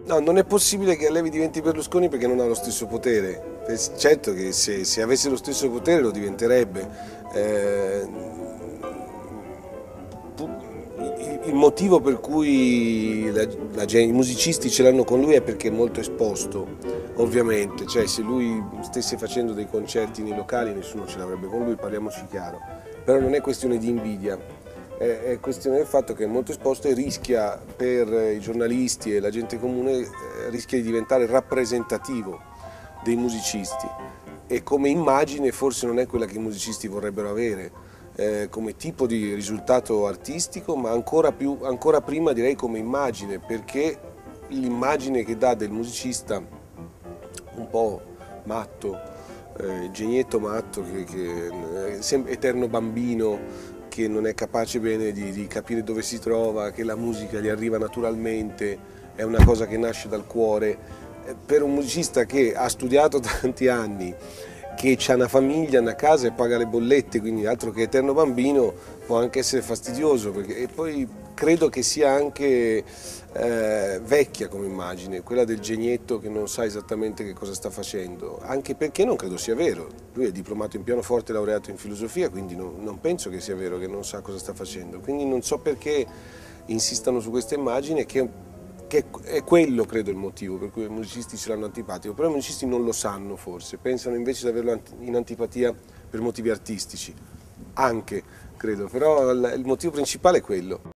No, non è possibile che Levi diventi Berlusconi perché non ha lo stesso potere. Certo che se avesse lo stesso potere lo diventerebbe. Il motivo per cui i musicisti ce l'hanno con lui è perché è molto esposto, ovviamente. Cioè, se lui stesse facendo dei concerti nei locali nessuno ce l'avrebbe con lui, parliamoci chiaro. Però non è questione di invidia. È questione del fatto che è molto esposto e rischia per i giornalisti e la gente comune, rischia di diventare rappresentativo dei musicisti e come immagine forse non è quella che i musicisti vorrebbero avere, come tipo di risultato artistico, ma ancora prima direi come immagine, perché l'immagine che dà del musicista un po' matto, genietto matto, eterno bambino, che non è capace bene di capire dove si trova, che la musica gli arriva naturalmente, è una cosa che nasce dal cuore. Per un musicista che ha studiato tanti anni, che ha una famiglia, una casa e paga le bollette, quindi altro che eterno bambino, può anche essere fastidioso, e poi credo che sia anche vecchia come immagine, quella del genietto che non sa esattamente che cosa sta facendo, anche perché non credo sia vero. Lui è diplomato in pianoforte e laureato in filosofia, quindi non penso che sia vero che non sa cosa sta facendo, quindi non so perché insistano su questa immagine che è quello, credo, il motivo per cui i musicisti ce l'hanno antipatico, però i musicisti non lo sanno forse, pensano invece di averlo in antipatia per motivi artistici, anche, credo, però il motivo principale è quello.